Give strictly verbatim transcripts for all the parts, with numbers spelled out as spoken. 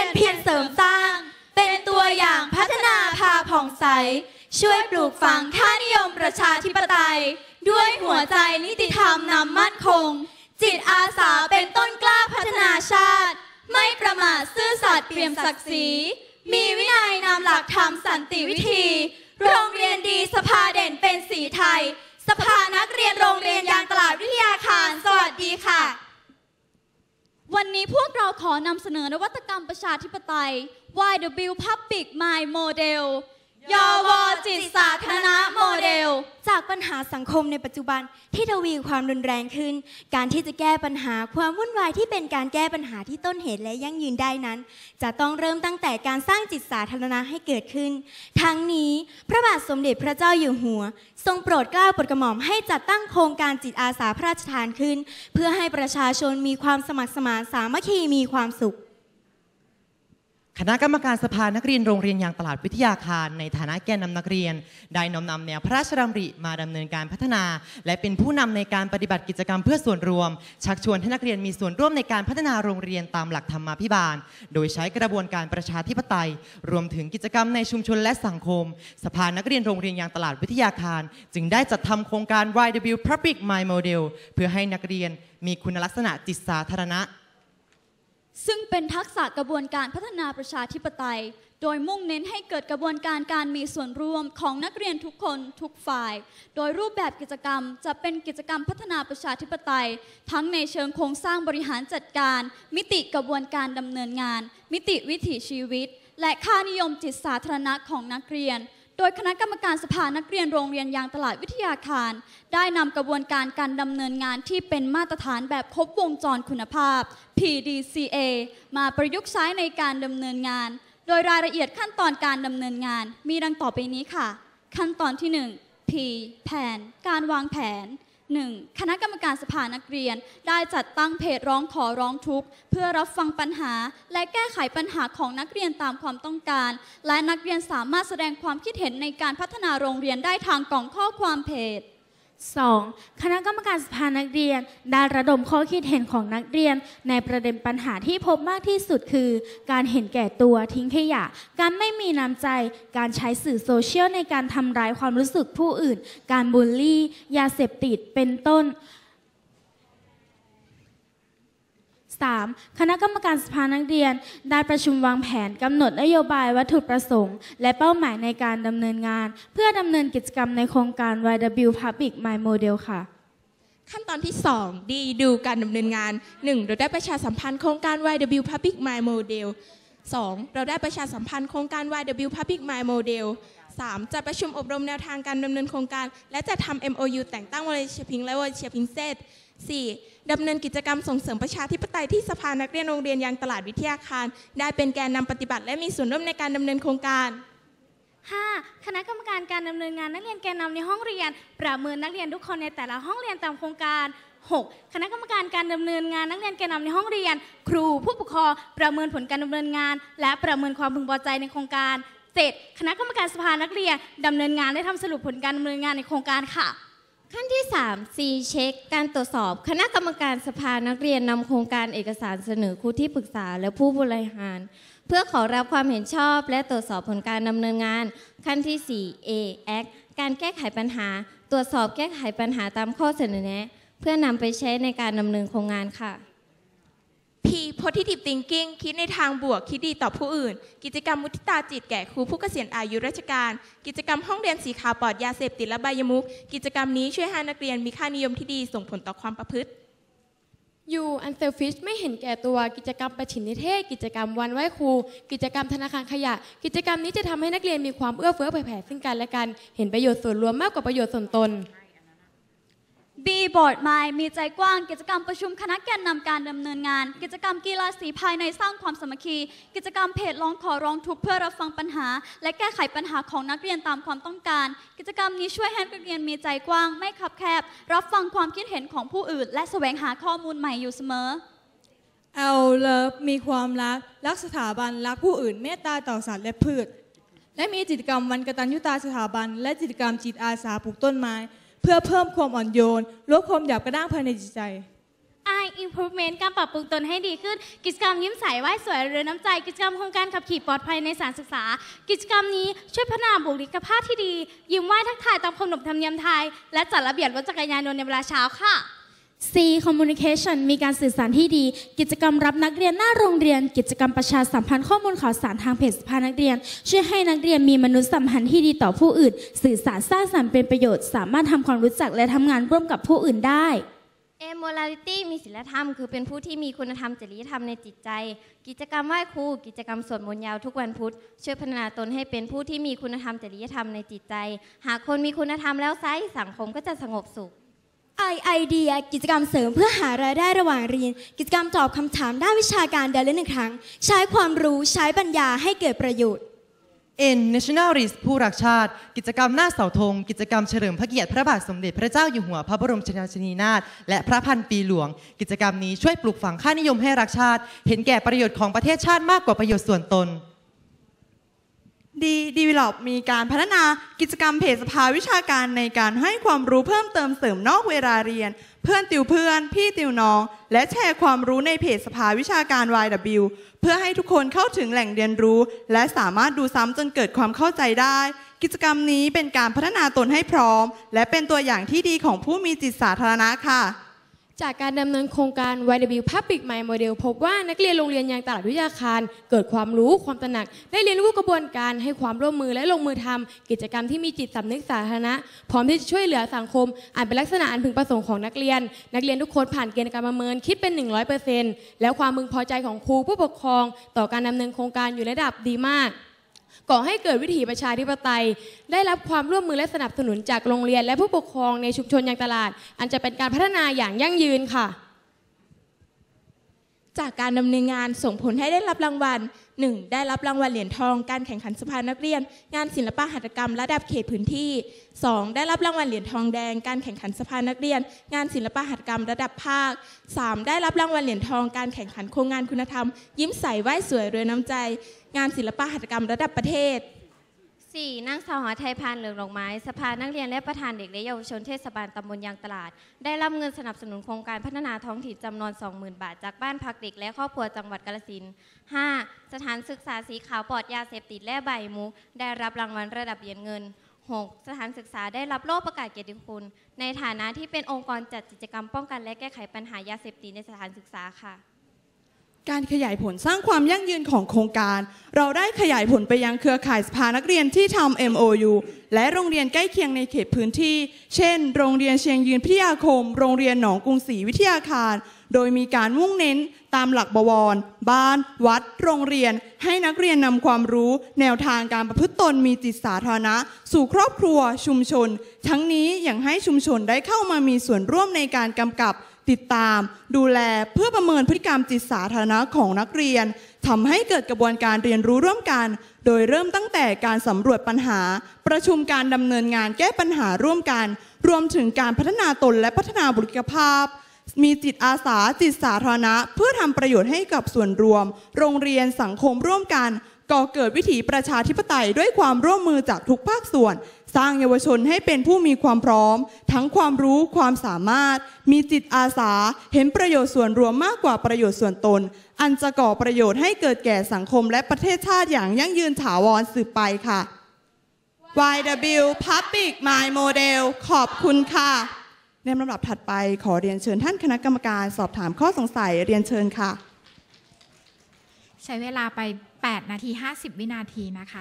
เพียรเสริมสร้างเป็นตัวอย่างพัฒนาพาผ่องใสช่วยปลูกฝังค่านิยมประชาธิปไตยด้วยหัวใจนิติธรรมนำมั่นคงจิตอาสาเป็นต้นกล้าพัฒนาชาติไม่ประมาทซื่อสัตย์เปี่ยมศักดิ์ศรีมีวินัยนำหลักธรรมสันติวิธีโรงเรียนดีสภาเด่นเป็นสีไทยสภานักเรียนโรงเรียนยางตลาดวิทยาคารสวัสดีค่ะวันนี้พวกเราขอนำเสนอนวัตกรรมประชาธิปไตย วาย ดับเบิลยู Public Mind Model ยวจิตสาธารณะโมเดลจากปัญหาสังคมในปัจจุบันที่ทวีความรุนแรงขึ้นการที่จะแก้ปัญหาความวุ่นวายที่เป็นการแก้ปัญหาที่ต้นเหตุและยั่งยืนได้นั้นจะต้องเริ่มตั้งแต่การสร้างจิตสาธารณะให้เกิดขึ้นทั้งนี้พระบาทสมเด็จพระเจ้าอยู่หัวทรงโปรดเกล้าโปรดกระหม่อมให้จัดตั้งโครงการจิตอาสาพระราชทานขึ้นเพื่อให้ประชาชนมีความสมัครสมานสามัคคีมีความสุขคณะกรรมการสภานักเรียนโรงเรียนยางตลาดวิทยาคารในฐานะแกนนำนักเรียนได้น้อมนำแนวพระราชดำริมาดำเนินการพัฒนาและเป็นผู้นำในการปฏิบัติกิจกรรมเพื่อส่วนรวมชักชวนให้นักเรียนมีส่วนร่วมในการพัฒนาโรงเรียนตามหลักธรรมาภิบาลโดยใช้กระบวนการประชาธิปไตยรวมถึงกิจกรรมในชุมชนและสังคมสภานักเรียนโรงเรียนยางตลาดวิทยาคารจึงได้จัดทำโครงการ วาย ดับเบิลยู Public Mind Model เพื่อให้นักเรียนมีคุณลักษณะจิตสาธารณะซึ่งเป็นทักษะกระบวนการพัฒนาประชาธิปไตยโดยมุ่งเน้นให้เกิดกระบวนการการมีส่วนร่วมของนักเรียนทุกคนทุกฝ่ายโดยรูปแบบกิจกรรมจะเป็นกิจกรรมพัฒนาประชาธิปไตยทั้งในเชิงโครงสร้างบริหารจัดการมิติกระบวนการดำเนินงานมิติวิถีชีวิตและค่านิยมจิตสาธารณะของนักเรียนโดยคณะกรรมการสภานักเรียนโรงเรียนยางตลาดวิทยาคารได้นำกระบวนการการดำเนินงานที่เป็นมาตรฐานแบบครบวงจรคุณภาพ พี ดี ซี เอ มาประยุกต์ใช้ในการดำเนินงานโดยรายละเอียดขั้นตอนการดำเนินงานมีดังต่อไปนี้ค่ะขั้นตอนที่หนึ่ง P แผนการวางแผนหนึ่งคณะกรรมการสภานักเรียนได้จัดตั้งเพจร้องขอร้องทุกข์เพื่อรับฟังปัญหาและแก้ไขปัญหาของนักเรียนตามความต้องการและนักเรียนสามารถแสดงความคิดเห็นในการพัฒนาโรงเรียนได้ทางกล่องข้อความเพจสอง. คณะกรรมการสภานักเรียนได้ระดมข้อคิดเห็นของนักเรียนในประเด็นปัญหาที่พบมากที่สุดคือการเห็นแก่ตัวทิ้งขยะการไม่มีน้ำใจการใช้สื่อโซเชียลในการทำร้ายความรู้สึกผู้อื่นการบูลลี่ยาเสพติดเป็นต้นสาม. คณะกรรมการสภานักเรียนได้ประชุมวางแผนกำหนดนโยบายวัตถุประสงค์และเป้าหมายในการดำเนินงานเพื่อดำเนินกิจกรรมในโครงการ วาย ดับเบิลยู Public Mind Model ค่ะขั้นตอนที่สอง ดี ดูการดำเนินงาน หนึ่ง. เราได้ประชาสัมพันธ์โครงการ วาย ดับเบิลยู Public Mind Model สอง. เราได้ประชาสัมพันธ์โครงการ วาย ดับเบิลยู Public Mind Model สาม. จัดประชุมอบรมแนวทางการดำเนินโครงการและจัดทำ เอ็ม โอ ยู แต่งตั้งวอลเลย์เชียร์พิงและวอลเลย์เชียร์พิงเซต สี่. ดำเนินกิจกรรมส่งเสริมประชาธิปไตยที่สภานักเรียนโรงเรียนยางตลาดวิทยาคารได้เป็นแกนนำปฏิบัติและมีส่วนร่วมในการดำเนินโครงการห้า. คณะกรรมการการดำเนินงานนักเรียนแกนนำในห้องเรียนประเมินนักเรียนทุกคนในแต่ละห้องเรียนตามโครงการ หก. คณะกรรมการการดำเนินงานนักเรียนแกนนำในห้องเรียนครูผู้ปกครองประเมินผลการดำเนินงานและประเมินความพึงพอใจในโครงการ เจ็ด. คณะกรรมการสภานักเรียนดำเนินงานและทำสรุปผลการดำเนินงานในโครงการค่ะขั้นที่ สาม ซี เช็คการตรวจสอบคณะกรรมการสภานักเรียนนำโครงการเอกสารเสนอครูที่ปรึกษาและผู้บริหารเพื่อขอรับความเห็นชอบและตรวจสอบผลการดำเนินงานขั้นที่ สี่ เอ แอค การแก้ไขปัญหาตรวจสอบแก้ไขปัญหาตามข้อเสนอแนะเพื่อนำไปใช้ในการดำเนินโครงงานค่ะ P Positive Thinking คิดในทางบวกคิดดีต่อผู้อื่นกิจกรรมมุทิตาจิตแก่ครูผู้เกษียณอายุราชการกิจกรรมห้องเรียนสีขาวปลอดยาเสพติดและใบายมุขกิจกรรมนี้ช่วยให้นักเรียนมีค่านิยมที่ดีส่งผลต่อความประพฤติ U Unselfish ไม่เห็นแก่ตัวกิจกรรมประชิมนิเทศกิจกรรมวันไหว้ครูกิจกรรมธนาคารขยะกิจกรรมนี้จะทำให้นักเรียนมีความเอื้อเฟื้อเผื่อแผ่ซึ่งกันและกันเห็นประโยชน์ส่วนรวมมากกว่าประโยชน์ส่วนตน B Board Mind มีใจกว้างกิจกรรมประชุมคณะแกนนำการดำเนินงานกิจกรรมกีฬาสีภายในสร้างความสามัคคีกิจกรรมเพจร้องขอร้องทุกข์เพื่อรับฟังปัญหาและแก้ไขปัญหาของนักเรียนตามความต้องการกิจกรรมนี้ช่วยให้นักเรียนมีใจกว้างไม่คับแคบรับฟังความคิดเห็นของผู้อื่นและแสวงหาข้อมูลใหม่อยู่เสมอ L Love มีความรักรักสถาบันรักผู้อื่นเมตตาต่อสัตว์และพืชและมีกิจกรรมวันกตัญญูตาสถาบันและกิจกรรมจิตอาสาปลูกต้นไม้เพื่อเพิ่มความอ่อนโยนลดความหยาบกระด้างภายในจิตใจ I improvement การปรับปรุงตนให้ดีขึ้นกิจกรรมยิ้มใสไหว้สวยเรือน้ำใจกิจกรรมโครงการขับขี่ปลอดภัยในสถานศึกษากิจกรรมนี้ช่วยพัฒนาบุคลิกภาพที่ดียิ้มไหว้ทักทายตามขนบธรรมเนียมไทยและจัดระเบียบรถจักรยานยนต์ในเวลาเช้าค่ะ C Communication มีการสื่อสารที่ดีกิจกรรมรับนักเรียนหน้าโรงเรียนกิจกรรมประชาสัมพันธ์ข้อมูลข่าวสารทางเพจสภานักเรียนช่วยให้นักเรียนมีมนุษยสัมพันธ์ที่ดีต่อผู้อื่นสื่อสารสร้างสรรค์เป็นประโยชน์สามารถทำความรู้จักและทำงานร่วมกับผู้อื่นได้ A Morality มีศีลธรรมคือเป็นผู้ที่มีคุณธรรมจริยธรรมในจิตใจกิจกรรมไหว้ครูกิจกรรมสวดมนต์ยาวทุกวันพุธช่วยพัฒนาตนให้เป็นผู้ที่มีคุณธรรมจริยธรรมในจิตใจหากคนมีคุณธรรมแล้วไซร้สังคมก็จะสงบสุข I ไอเดียกิจกรรมเสริมเพื่อหารายได้ระหว่างเรียนกิจกรรมตอบคำถามด้านวิชาการเดือนละหนึ่งครั้งใช้ความรู้ใช้ปัญญาให้เกิดประโยชน์ N Nationalist ผู้รักชาติกิจกรรมหน้าเสาธงกิจกรรมเฉลิมพระเกียรติพระบาทสมเด็จพระเจ้าอยู่หัวพระบรมชนนีนาถและพระพันปีหลวงกิจกรรมนี้ช่วยปลูกฝังค่านิยมให้รักชาติเห็นแก่ประโยชน์ของประเทศชาติมากกว่าประโยชน์ส่วนตนดีดีวีลอปมีการพัฒนากิจกรรมเพจสภาวิชาการในการให้ความรู้เพิ่มเติมเสริมนอกเวลาเรียนเพื่อนติวเพื่อนพี่ติวน้องและแชร์ความรู้ในเพจสภาวิชาการ วาย ดับเบิลยู เพื่อให้ทุกคนเข้าถึงแหล่งเรียนรู้และสามารถดูซ้ำจนเกิดความเข้าใจได้กิจกรรมนี้เป็นการพัฒนาตนให้พร้อมและเป็นตัวอย่างที่ดีของผู้มีจิตสาธารณะค่ะจากการดำเนินโครงการ วาย ดับเบิลยู Public Mind Model พบว่านักเรียนโรงเรียนยางตลาดวิทยาคารเกิดความรู้ความตระหนักได้เรียนรู้กระบวนการให้ความร่วมมือและลงมือทำกิจกรรมที่มีจิตสำนึกสาธารณะพร้อมที่จะช่วยเหลือสังคมอาจเป็นลักษณะอันพึงประสงค์ของนักเรียนนักเรียนทุกคนผ่านเกณฑ์การประเมินคิดเป็น หนึ่งร้อยเปอร์เซ็นต์ แล้วความพึงพอใจของครูผู้ปกครองต่อการดำเนินโครงการอยู่ระดับดีมากก่อให้เกิดวิถีประชาธิปไตยได้รับความร่วมมือและสนับสนุนจากโรงเรียนและผู้ปกครองในชุมชนยางตลาดอันจะเป็นการพัฒนาอย่างยั่งยืนค่ะจากการดำเนินงานส่งผลให้ได้รับรางวัล หนึ่ง ได้รับรางวัลเหรียญทองการแข่งขันสภานักเรียนงานศิลปหัตถกรรมระดับเขตพื้นที่ สอง ได้รับรางวัลเหรียญทองแดงการแข่งขันสภานักเรียนงานศิลปหัตถกรรมระดับภาค สาม ได้รับรางวัลเหรียญทองการแข่งขันโครงงานคุณธรรมยิ้มใสไหว้สวยเรือน้ำใจงานศิลปหัตถกรรมระดับประเทศสี่นางสาวหอไทยพานเหลืองดอกไม้สภานักเรียนและประธานเด็กและเยาวชนเทศบาลตำบลยางตลาดได้รับเงินสนับสนุนโครงการพัฒนาท้องถิ่นจำนวน สองหมื่น บาทจากบ้านพักเด็กและครอบครัวจังหวัดกาฬสินธุ์ ห้า สถานศึกษาสีขาวปลอดยาเสพติดและใบมุกได้รับรางวัลระดับเหรียญเงิน หก สถานศึกษาได้รับโล่ประกาศเกียรติคุณในฐานะที่เป็นองค์กรจัดกิจกรรมป้องกันและแก้ไขปัญหายาเสพติดในสถานศึกษาค่ะการขยายผลสร้างความยั่งยืนของโครงการเราได้ขยายผลไปยังเครือข่ายสภานักเรียนที่ทำ เอ็ม โอ ยู และโรงเรียนใกล้เคียงในเขตพื้นที่เช่นโรงเรียนเชียงยืนพิทยาคมโรงเรียนหนองกรุงศรีวิทยาคารโดยมีการมุ่งเน้นตามหลักบวรบ้านวัดโรงเรียนให้นักเรียนนำความรู้แนวทางการประพฤติตนมีจิตสาธารณะสู่ครอบครัวชุมชนทั้งนี้ยังให้ชุมชนได้เข้ามามีส่วนร่วมในการกำกับติดตามดูแลเพื่อประเมินพฤติกรรมจิตสาธารณะของนักเรียนทำให้เกิดกระบวนการเรียนรู้ร่วมกันโดยเริ่มตั้งแต่การสำรวจปัญหาประชุมการดำเนินงานแก้ปัญหาร่วมกันรวมถึงการพัฒนาตนและพัฒนาบุคลิกภาพมีจิตอาสาจิตสาธารณะเพื่อทำประโยชน์ให้กับส่วนรวมโรงเรียนสังคมร่วมกันก่อเกิดวิถีประชาธิปไตยด้วยความร่วมมือจากทุกภาคส่วนสร้างเยาวชนให้เป็นผู้มีความพร้อมทั้งความรู้ความสามารถมีจิตอาสาเห็นประโยชน์ส่วนรวมมากกว่าประโยชน์ส่วนตนอันจะก่อประโยชน์ให้เกิดแก่สังคมและประเทศชาติอย่างยั่งยืนถาวรสืบไปค่ะ วาย ดับเบิลยู Public Mind Model ขอบคุณค่ะในลำดับถัดไปขอเรียนเชิญท่านคณะกรรมการสอบถามข้อสงสัยเรียนเชิญค่ะใช้เวลาไปแปดนาทีห้าสิบวินาทีนะคะ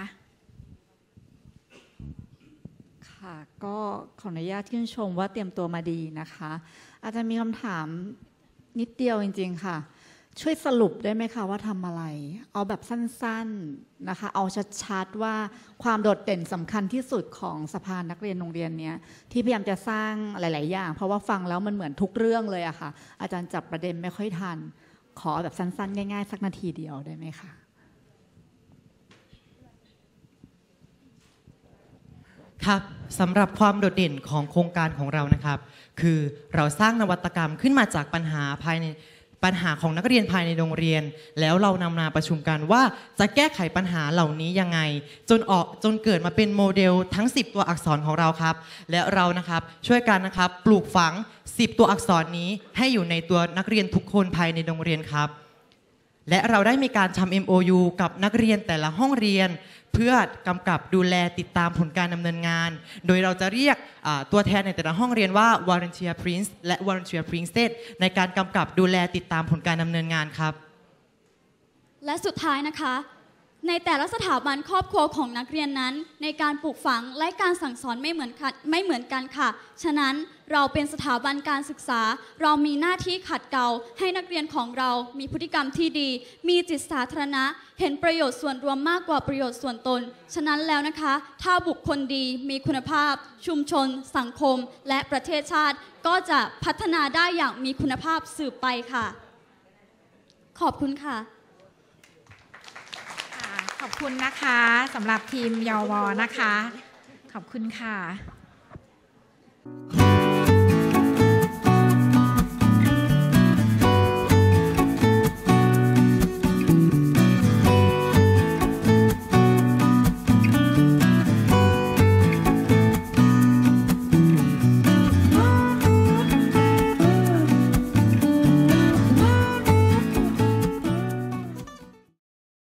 ค่ะก็ขออนุญาตชื่นชมว่าเตรียมตัวมาดีนะคะอาจจะมีคำถามนิดเดียวจริงๆค่ะช่วยสรุปได้ไหมคะว่าทำอะไรเอาแบบสั้นๆนะคะเอาชัดๆว่าความโดดเด่นสำคัญที่สุดของสภานักเรียนโรงเรียนนี้ที่พยายามจะสร้างหลายๆอย่างเพราะว่าฟังแล้วมันเหมือนทุกเรื่องเลยอะค่ะอาจารย์จับประเด็นไม่ค่อยทันขอแบบสั้นๆง่ายๆสักนาทีเดียวได้ไหมคะครับสำหรับความโดดเด่นของโครงการของเรานะครับคือเราสร้างนวัตกรรมขึ้นมาจากปัญหาภายในปัญหาของนักเรียนภายในโรงเรียนแล้วเรานำมาประชุมกันว่าจะแก้ไขปัญหาเหล่านี้ยังไงจนออกจนเกิดมาเป็นโมเดลทั้งสิบตัวอักษรของเราครับและเรานะครับช่วยกันนะครับปลูกฝังสิบตัวอักษรนี้ให้อยู่ในตัวนักเรียนทุกคนภายในโรงเรียนครับและเราได้มีการทำ เอ็ม โอ ยู กับนักเรียนแต่ละห้องเรียนเพื่อกำกับดูแลติดตามผลการดำเนินงานโดยเราจะเรียกตัวแทนในแต่ละห้องเรียนว่า Volunteer Prince และ Volunteer Princess ในการกำกับดูแลติดตามผลการดำเนินงานครับและสุดท้ายนะคะในแต่ละสถาบันครอบครัวของนักเรียนนั้นในการปลูกฝังและการสั่งสอนไม่เหมือนกันไม่เหมือนกันค่ะฉะนั้นเราเป็นสถาบันการศึกษาเรามีหน้าที่ขัดเกลาให้นักเรียนของเรามีพฤติกรรมที่ดีมีจิตสาธารณะเห็นประโยชน์ส่วนรวมมากกว่าประโยชน์ส่วนตนฉะนั้นแล้วนะคะถ้าบุคคลดีมีคุณภาพชุมชนสังคมและประเทศชาติก็จะพัฒนาได้อย่างมีคุณภาพสืบไปค่ะขอบคุณค่ะขอบคุณนะคะสำหรับทีมเยาววนะคะขอบคุณค่ะ